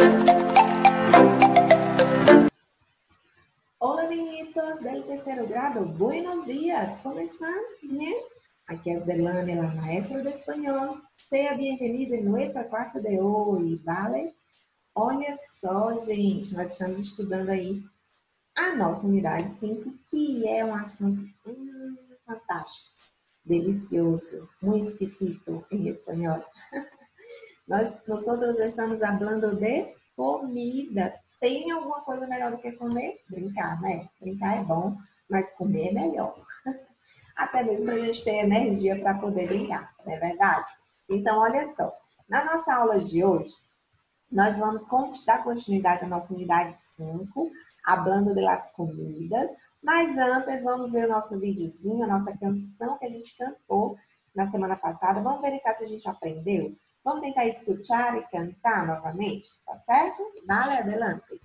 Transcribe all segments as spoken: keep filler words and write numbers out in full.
Hola niñitos del tercer grado, buenos días, ¿cómo están? ¿Bien? Aquí es Delane, la maestra de español. Seja bem-vindo em nossa classe de hoje, vale? Olha só, gente, nós estamos estudando aí a nossa unidade cinco, que é um assunto hum, fantástico, delicioso, muito exquisito em espanhol. Nós, nós outros estamos falando de comida. Tem alguma coisa melhor do que comer? Brincar, né? Brincar é bom, mas comer é melhor. Até mesmo para a gente ter energia para poder brincar, não é verdade? Então, olha só. Na nossa aula de hoje, nós vamos dar continuidade à nossa unidade cinco, falando de las comidas. Mas antes, vamos ver o nosso videozinho, a nossa canção que a gente cantou na semana passada. Vamos verificar se a gente aprendeu? Vamos tentar escutar e cantar novamente, tá certo? Vale, adelante.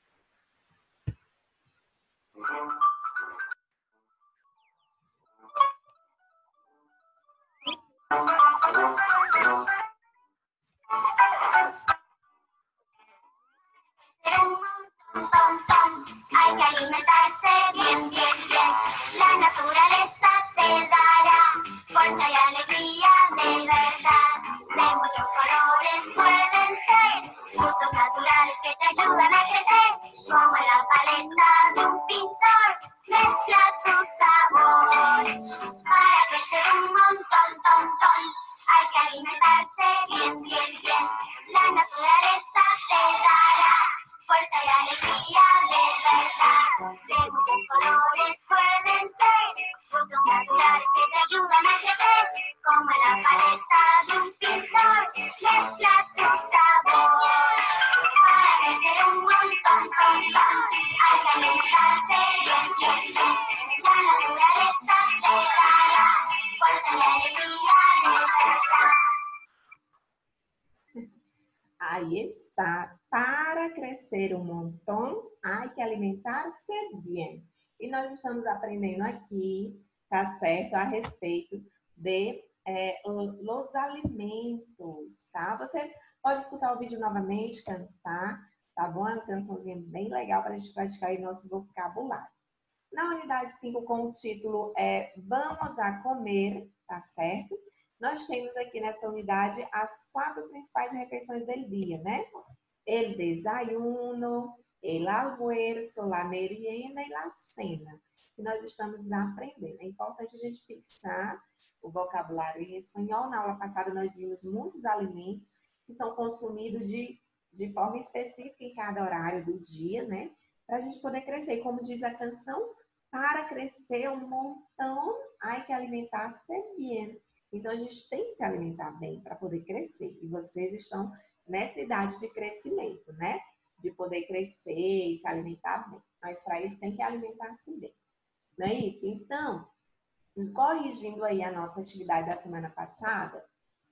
Hay que alimentarse bien, bien, bien. La naturaleza te dará fuerza y alegría de verdad. De muchos colores pueden ser frutos naturales que te ayudan a crecer. Como en la paleta de un pintor, mezcla tu sabor para crecer un montón, ton, ton. Hay que alimentarse bien, bien, bien. La naturaleza te dará fuerza y alegría de verdad. De muchos colores pueden ser frutos naturales que te ayudan a crecer. Como en la paleta de un pintor, mezcla tu sabor para crecer un montón, ton, ton. Hay que alimentarse bien, bien, bien. La naturaleza te dará fuerza y alegría de verdad. Aí está. Para crescer um montão, há que alimentar-se bem. E nós estamos aprendendo aqui, tá certo, a respeito de é, los alimentos, tá? Você pode escutar o vídeo novamente, cantar, tá bom? É uma cançãozinha bem legal para a gente praticar aí nosso vocabulário. Na unidade cinco, com o título é Vamos a Comer, tá certo? Nós temos aqui nessa unidade as quatro principais refeições do dia, né? El desayuno, el almuerzo, la merienda e la cena. E nós estamos aprendendo. É importante a gente fixar o vocabulário em espanhol. Na aula passada nós vimos muitos alimentos que são consumidos de, de forma específica em cada horário do dia, né? Para a gente poder crescer. E como diz a canção, para crescer um montão, há que alimentar-se bem. Então, a gente tem que se alimentar bem para poder crescer. E vocês estão nessa idade de crescimento, né? De poder crescer e se alimentar bem. Mas para isso tem que alimentar-se bem. Não é isso? Então, corrigindo aí a nossa atividade da semana passada,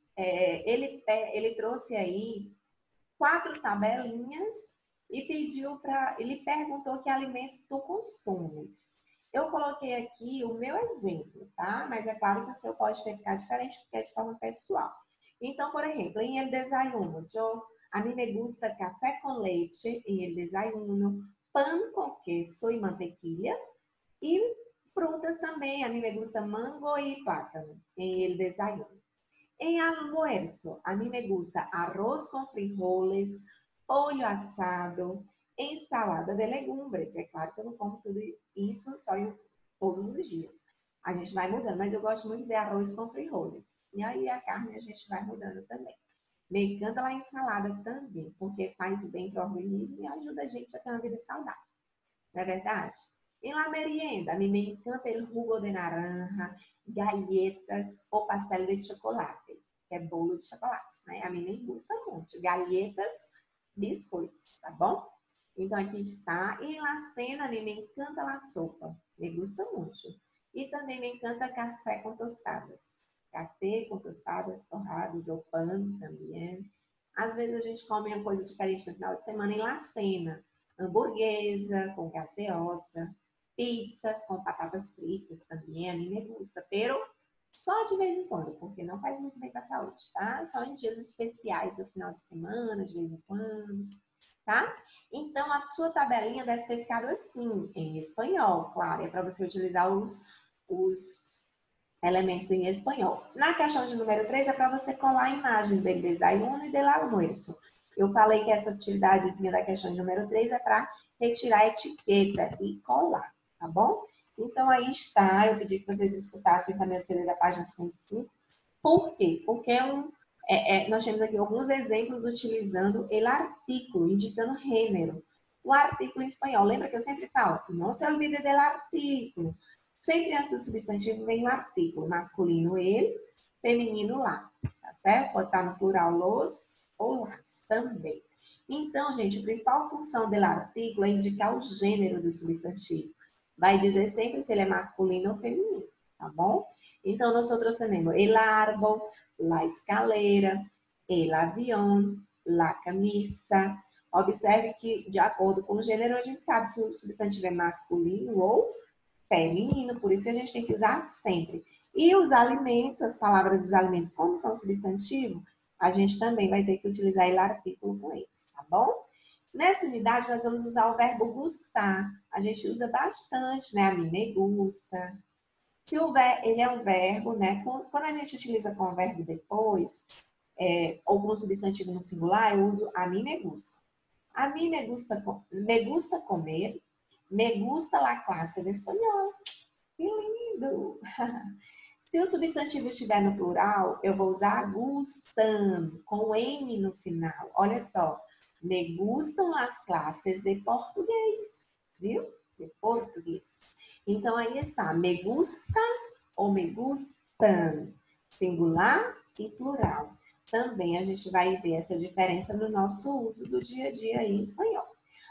é, ele, ele trouxe aí quatro tabelinhas e pediu para... Ele perguntou que alimentos tu consumes. Eu coloquei aqui o meu exemplo, tá? Mas é claro que o seu pode ter ficado diferente, porque é de forma pessoal. Então, por exemplo, em el desayuno, yo, a mí me gusta café con leche en el desayuno, pan con queso y mantequilla, y frutas também, a mí me gusta mango y plátano en el desayuno. En almuerzo, a mí me gusta arroz con frijoles, pollo asado, ensalada de legumbres. É claro que eu não como tudo isso só em, todos os dias. A gente vai mudando, mas eu gosto muito de arroz com frijoles. E aí a carne a gente vai mudando também. Me encanta a ensalada também, porque faz bem para o organismo e ajuda a gente a ter uma vida saudável. Não é verdade? Em la merienda, a mim me encanta o jugo de naranja, galletas ou pastel de chocolate, que é bolo de chocolate, né? A mim me gusta muito. Galletas, biscoitos, tá bom? Então, aqui está. E na cena, a mim me encanta a sopa. Me gusta muito. E também me encanta café com tostadas. Café com tostadas torradas ou pão também. Às vezes, a gente come uma coisa diferente no final de semana em la cena. Hamburguesa com gaseosa. Pizza com batatas fritas também. A mim me gusta. Pero só de vez em quando, porque não faz muito bem para a saúde, tá? Só em dias especiais do final de semana, de vez em quando. tá? Então, a sua tabelinha deve ter ficado assim, em espanhol, claro, é para você utilizar os, os elementos em espanhol. Na questão de número três, é para você colar a imagem del desayuno e del almuerzo. Eu falei que essa atividadezinha da questão de número três é para retirar a etiqueta e colar, tá bom? Então, aí está, eu pedi que vocês escutassem também o C D da página cinquenta e cinco. Por quê? Porque é um, é, é, nós temos aqui alguns exemplos utilizando el artículo, indicando gênero. O artículo em espanhol, lembra que eu sempre falo? Não se olvide del artículo. Sempre antes do substantivo vem o artículo, masculino ele, feminino lá, tá certo? Pode estar no plural los ou las também. Então, gente, a principal função do artículo é indicar o gênero do substantivo. Vai dizer sempre se ele é masculino ou feminino, tá bom? Então, nós outros temos el árbol, la escalera, el avión, la camisa. Observe que, de acordo com o gênero, a gente sabe se o substantivo é masculino ou feminino, por isso que a gente tem que usar sempre. E os alimentos, as palavras dos alimentos, como são substantivo, a gente também vai ter que utilizar o artículo com eles, tá bom? Nessa unidade, nós vamos usar o verbo gustar. A gente usa bastante, né? A mim me gusta. Se o ver, ele é um verbo, né? Quando a gente utiliza com o verbo depois, é, ou com o substantivo no singular, eu uso a mim me gusta. A mim me gusta, me gusta comer, me gusta la clase de espanhol. Que lindo! Se o substantivo estiver no plural, eu vou usar gustan, com M no final. Olha só. Me gustam as classes de português. Viu? De português. Então, aí está. Me gusta ou me gustan. Singular e plural. Também a gente vai ver essa diferença no nosso uso do dia a dia em espanhol.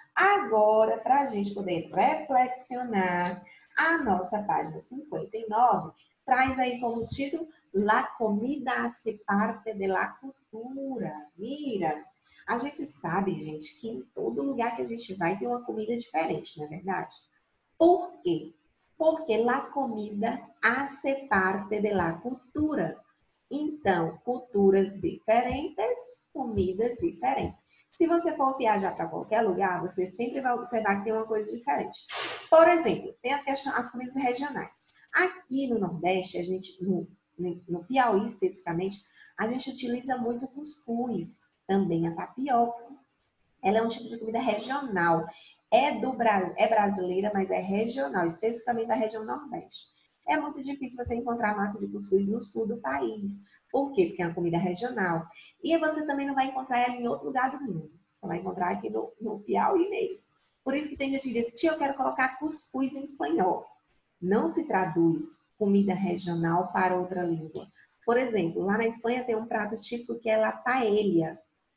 Agora, para a gente poder reflexionar, a nossa página cinquenta e nove traz aí como título La comida hace parte de la cultura. Mira, a gente sabe, gente, que em todo lugar que a gente vai tem uma comida diferente, não é verdade? Por quê? Porque la comida hace parte de la cultura. Então, culturas diferentes, comidas diferentes. Se você for viajar para qualquer lugar, você sempre vai observar que tem uma coisa diferente. Por exemplo, tem as, questões, as comidas regionais. Aqui no Nordeste, a gente, no, no Piauí especificamente, a gente utiliza muito cuscuz, também a tapioca. Ela é um tipo de comida regional. É, do, é brasileira, mas é regional, especificamente da região Nordeste. É muito difícil você encontrar massa de cuscuz no sul do país. Por quê? Porque é uma comida regional. E você também não vai encontrar ela em outro lugar do mundo. Você vai encontrar aqui no, no Piauí mesmo. Por isso que tem gente que diz, tia, eu quero colocar cuscuz em espanhol. Não se traduz comida regional para outra língua. Por exemplo, lá na Espanha tem um prato típico que é la paella.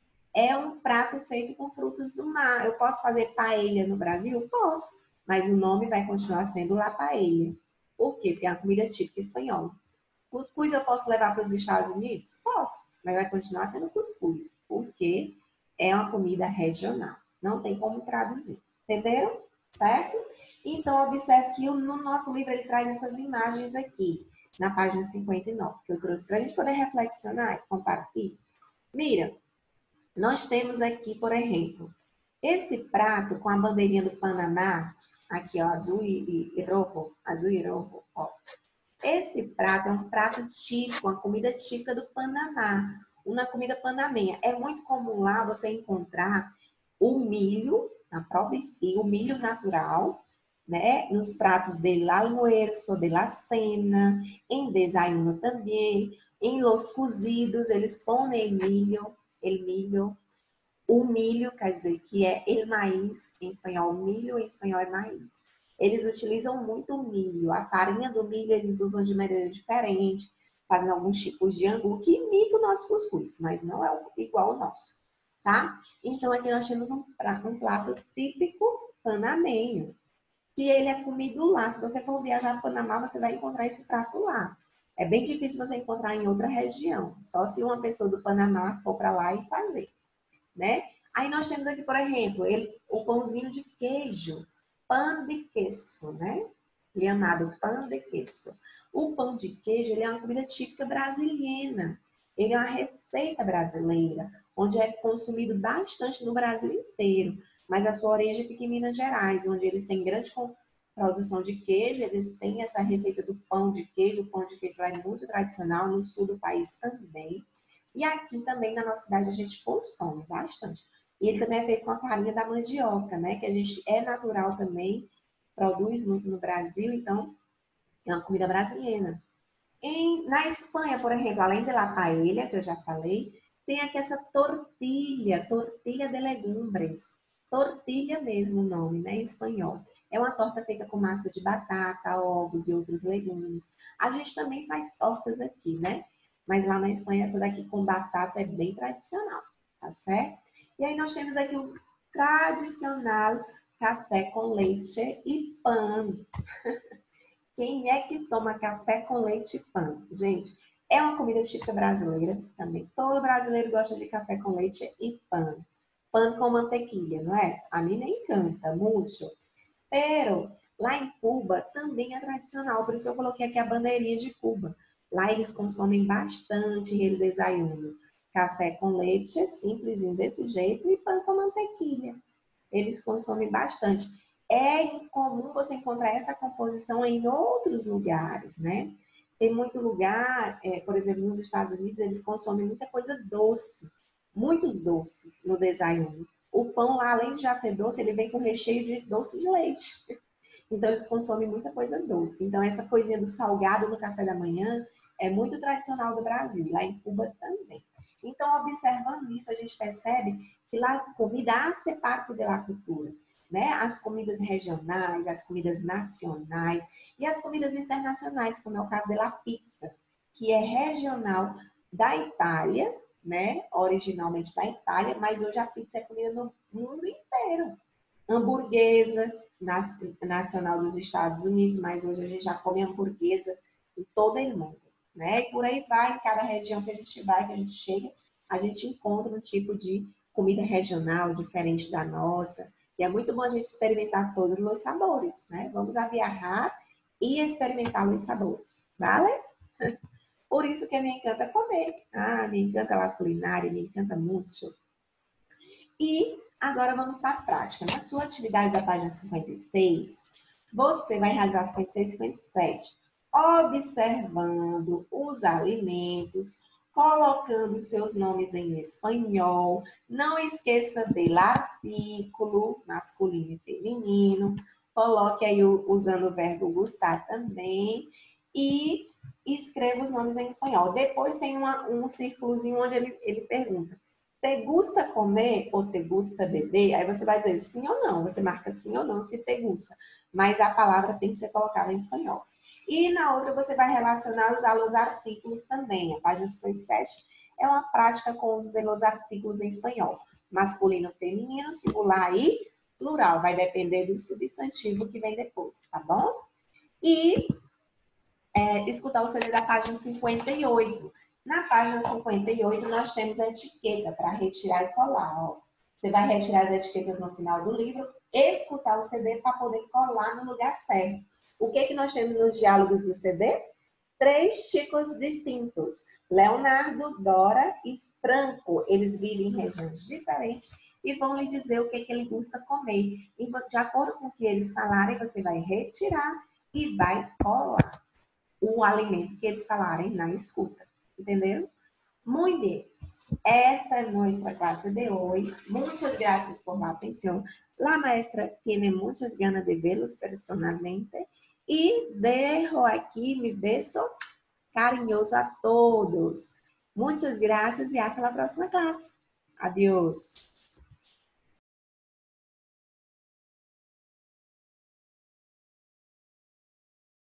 É um prato feito com frutos do mar. Eu posso fazer paella no Brasil? Posso. Mas o nome vai continuar sendo la paella. Por quê? Porque é uma comida típica espanhola. Cuscuz eu posso levar para os Estados Unidos? Posso. Mas vai continuar sendo cuscuz. Porque é uma comida regional. Não tem como traduzir. Entenderam? Certo? Então, observe que no nosso livro ele traz essas imagens aqui, na página cinquenta e nove, que eu trouxe para a gente poder reflexionar e compartilhar. Mira, nós temos aqui, por exemplo, esse prato com a bandeirinha do Panamá, aqui, ó, azul e, e rojo, azul e rojo, ó. Esse prato é um prato típico, uma comida típica do Panamá, uma comida panamenha. É muito comum lá você encontrar o milho, na própria o milho natural, né? Nos pratos del almuerzo, de la cena, em desayuno também, em los cozidos, eles põem milho, el milho. O milho, quer dizer, que é el maíz, em espanhol, milho em espanhol é maíz. Eles utilizam muito o milho. A farinha do milho eles usam de maneira diferente, fazem alguns tipos de angu que imita o nosso cuscuz, mas não é igual ao nosso, tá? Então, aqui nós temos um prato, um prato típico panamenho, que ele é comido lá. Se você for viajar para Panamá, você vai encontrar esse prato lá. É bem difícil você encontrar em outra região, só se uma pessoa do Panamá for para lá e fazer, né? Aí nós temos aqui, por exemplo, ele, o pãozinho de queijo, pão de queso, né? Ele é chamado pão de queso. O pão de queijo, ele é uma comida típica brasileira. Ele é uma receita brasileira. onde é consumido bastante no Brasil inteiro, mas a sua origem fica em Minas Gerais, onde eles têm grande produção de queijo, eles têm essa receita do pão de queijo, o pão de queijo lá é muito tradicional, no sul do país também. E aqui também na nossa cidade a gente consome bastante. E ele também é feito com a farinha da mandioca, né? Que a gente é natural também, produz muito no Brasil, então é uma comida brasileira. Em, na Espanha, por exemplo, além da paella, que eu já falei, tem aqui essa tortilha, tortilha de legumbres. Tortilha mesmo o nome, né, em espanhol. É uma torta feita com massa de batata, ovos e outros legumes. A gente também faz tortas aqui, né? Mas lá na Espanha, essa daqui com batata é bem tradicional, tá certo? E aí nós temos aqui o tradicional café com leite e pão. Quem é que toma café com leite e pão? Gente, é uma comida típica brasileira também. Todo brasileiro gosta de café com leite e pão. Pão com mantequilla, não é? A mim me encanta, muito. Pero, lá em Cuba também é tradicional, por isso que eu coloquei aqui a bandeirinha de Cuba. Lá eles consomem bastante ele desayuno. Café com leite, simplesinho desse jeito, e pão com mantequilla. Eles consomem bastante. É incomum você encontrar essa composição em outros lugares, né? Tem muito lugar, é, por exemplo, nos Estados Unidos, eles consomem muita coisa doce, muitos doces no desayuno. O pão lá, além de já ser doce, ele vem com recheio de doce de leite. Então, eles consomem muita coisa doce. Então, essa coisinha do salgado no café da manhã é muito tradicional do Brasil, lá em Cuba também. Então, observando isso, a gente percebe que lá a comida hace parte da cultura. Né? As comidas regionais, as comidas nacionais e as comidas internacionais, como é o caso da pizza, que é regional da Itália, né? Originalmente da Itália, mas hoje a pizza é comida no mundo inteiro. Hamburguesa, nacional dos Estados Unidos, mas hoje a gente já come hamburguesa em todo o mundo. Né? E por aí vai, em cada região que a gente vai, que a gente chega, a gente encontra um tipo de comida regional diferente da nossa. E é muito bom a gente experimentar todos os sabores, né? Vamos a viajar e experimentar os sabores, vale? Por isso que me encanta comer. Ah, me encanta a culinária, me encanta muito. E agora vamos para a prática. Na sua atividade da página cinquenta e seis, você vai realizar cinquenta e seis e cinquenta e sete, observando os alimentos, colocando seus nomes em espanhol. Não esqueça do artículo masculino e feminino. Coloque aí usando o verbo gustar também. E escreva os nomes em espanhol. Depois tem uma, um círculozinho onde ele, ele pergunta: te gusta comer ou te gusta beber? Aí você vai dizer sim ou não. Você marca sim ou não se te gusta. Mas a palavra tem que ser colocada em espanhol. E na outra você vai relacionar usar os artículos também. A página cinquenta e sete é uma prática com o uso dos artículos em espanhol. Masculino, feminino, singular e plural. Vai depender do substantivo que vem depois, tá bom? E é, escutar o C D da página cinquenta e oito. Na página cinquenta e oito nós temos a etiqueta para retirar e colar. Ó. Você vai retirar as etiquetas no final do livro, escutar o C D para poder colar no lugar certo. O que, que nós temos nos diálogos do C D? Três chicos distintos. Leonardo, Dora e Franco. Eles vivem em regiões diferentes e vão lhe dizer o que, que ele gosta comer. E de acordo com o que eles falarem, você vai retirar e vai colar o alimento que eles falarem na escuta. Entendeu? Muito bem. Esta é nossa clase de hoje. Muchas gracias por la atención. La maestra tiene muchas ganas de verlos personalmente. E dejo aqui mi beso carinhoso a todos. Muitas graças e hasta la próxima classe. Adiós.